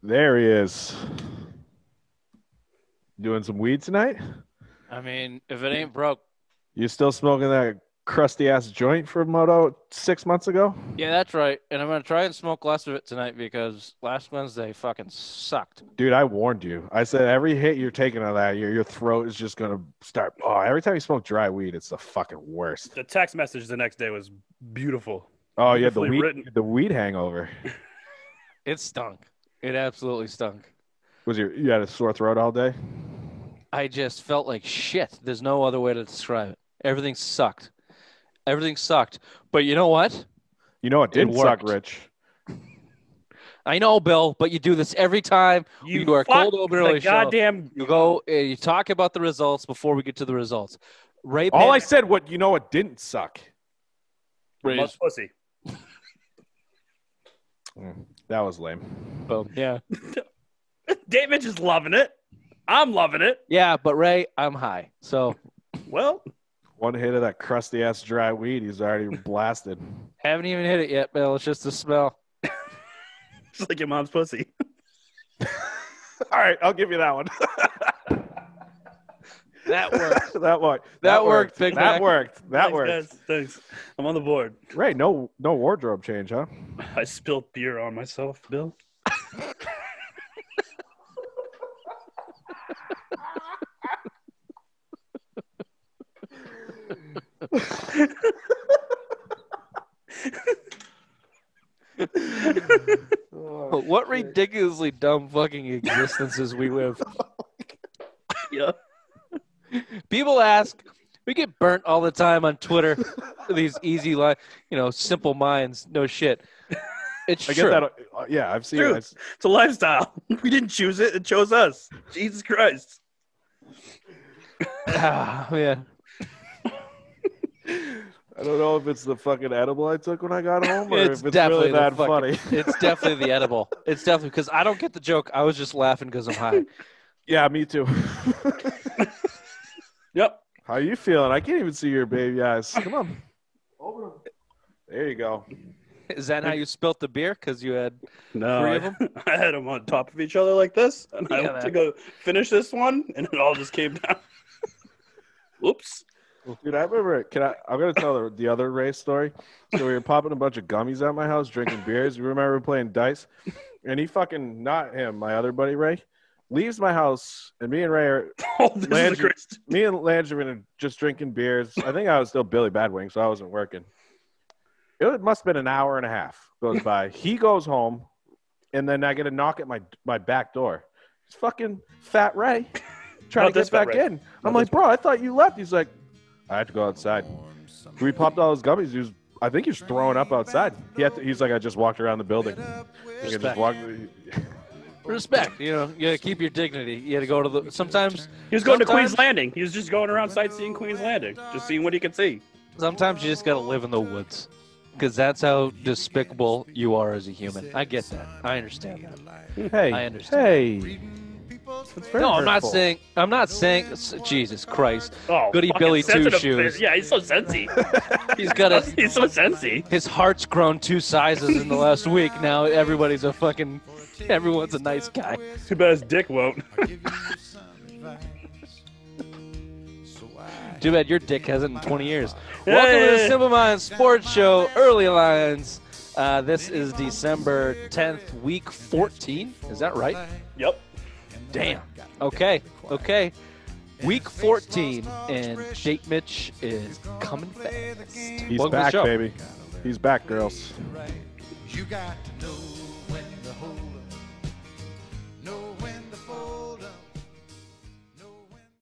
There he is. Doing some weed tonight? I mean, if it ain't broke. You still smoking that crusty ass joint from Moto 6 months ago? Yeah, that's right. And I'm going to try and smoke less of it tonight because last Wednesday fucking sucked. Dude, I warned you. I said every hit you're taking of that, your throat is just going to start. Oh, every time you smoke dry weed, it's the fucking worst. The text message the next day was beautiful. Oh, you had Beautifully the weed hangover. It stunk. It absolutely stunk. You had a sore throat all day? I just felt like shit. There's no other way to describe it. Everything sucked. Everything sucked. But you know what? You know it didn't suck, worked. Rich. I know, Bill, but you do this every time you are cold open early show. Goddamn. You go, you talk about the results before we get to the results. Ray All I said, you know it didn't suck. Ray's pussy. That was lame. Boom. Yeah. David just loving it. I'm loving it. Yeah, but Ray, I'm high. So, well, one hit of that crusty ass dry weed, he's already blasted. Haven't even hit it yet, Bill. It's just the smell. Just like your mom's pussy. All right, I'll give you that one. That worked. That worked. That worked, Big That Mac. worked. That Thanks, worked. guys. Thanks. I'm on the board. Ray, no wardrobe change, huh? I spilled beer on myself, Bill. What ridiculously dumb fucking existences we live. Yeah. People ask, we get burnt all the time on Twitter. These easy, simple minds. No shit. It's I true. get that. Yeah, I've seen it. It's a lifestyle. We didn't choose it. It chose us. Jesus Christ. Ah, man. I don't know if it's the fucking edible I took when I got home or It's if it's definitely really the that fucking- funny. It's definitely the edible. It's definitely because I don't get the joke. I was just laughing because I'm high. Yeah, me too. Yep. How you feeling? I can't even see your baby eyes. Come on. Open them. There you go. Is that how you spilt the beer? Because you had No, Three of them? I had them on top of each other like this, and I Yeah, went to go finish this one, and it all just came down. Whoops. Dude, I remember. I'm gonna tell the other race story. So we were popping a bunch of gummies at my house, drinking beers. You remember playing dice, and he fucking not him, my other buddy Ray, leaves my house, and me and Ray are Oh, this is the Landry, greatest. me and Landry were just drinking beers. I think I was still Billy Badwing, so I wasn't working. It must have been an hour and a half goes by. He goes home, and then I get a knock at my back door. It's fucking Fat Ray trying Not to this get Fat back Ray. in. I'm like, bro, I thought you left. He's like, I had to go outside. We popped all his gummies. I think he was throwing up outside. He's like, I just walked around the building. He could just walk. respect. You gotta keep your dignity. You gotta go to the. Sometimes He was going to Queen's Landing. He was just going around sightseeing Queen's Landing, just seeing what he could see. Sometimes you just gotta live in the woods, because that's how despicable you are as a human. I get that. I understand that. Hey, I understand. Hey. That's very No, I'm not hurtful. saying. I'm not saying. Jesus Christ. Oh, Goody fucking Billy Two sensitive Shoes. bitch. Yeah, he's so sensy. He's got a. He's so sensy. His heart's grown 2 sizes in the last week. Now everybody's a fucking. Everyone's a nice guy. Too bad his dick won't. Too bad your dick hasn't in 20 years. Welcome to the Simple Minds Sports Show, Early Lines. This is December 10th, week 14. Is that right? Yep. Damn. Okay. Week 14, and Jake Mitch is coming fast. He's Welcome to the back, show. baby. He's back, girls. You got to know when to hold